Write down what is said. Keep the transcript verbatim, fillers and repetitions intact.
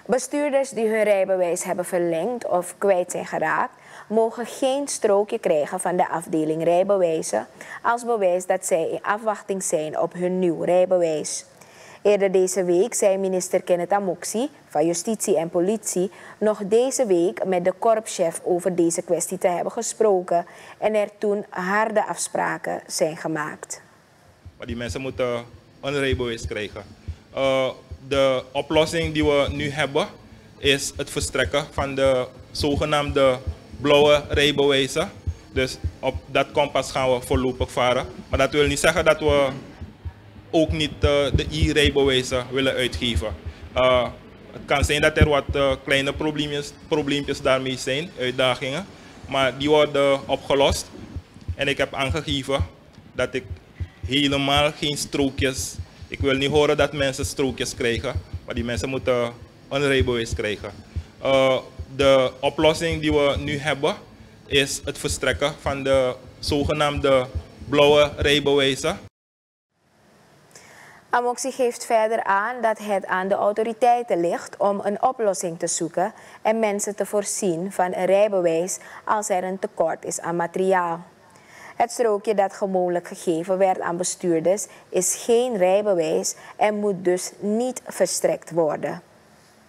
Bestuurders die hun rijbewijs hebben verlengd of kwijt zijn geraakt, mogen geen strookje krijgen van de afdeling rijbewijzen als bewijs dat zij in afwachting zijn op hun nieuw rijbewijs. Eerder deze week zei minister Kenneth Amoxi van Justitie en Politie nog deze week met de korpschef over deze kwestie te hebben gesproken en er toen harde afspraken zijn gemaakt. Maar die mensen moeten een rijbewijs krijgen. Uh, de oplossing die we nu hebben is het verstrekken van de zogenaamde blauwe rijbewijzen. Dus op dat kompas gaan we voorlopig varen. Maar dat wil niet zeggen dat we ook niet uh, de e-rijbewijzen willen uitgeven. Uh, het kan zijn dat er wat uh, kleine probleempjes, probleempjes daarmee zijn, uitdagingen. Maar die worden opgelost. En ik heb aangegeven dat ik helemaal geen strookjes... Ik wil niet horen dat mensen strookjes krijgen, maar die mensen moeten een rijbewijs krijgen. Uh, de oplossing die we nu hebben is het verstrekken van de zogenaamde blauwe rijbewijzen. Amoxi geeft verder aan dat het aan de autoriteiten ligt om een oplossing te zoeken en mensen te voorzien van een rijbewijs als er een tekort is aan materiaal. Het strookje dat gewoonlijk gegeven werd aan bestuurders is geen rijbewijs en moet dus niet verstrekt worden.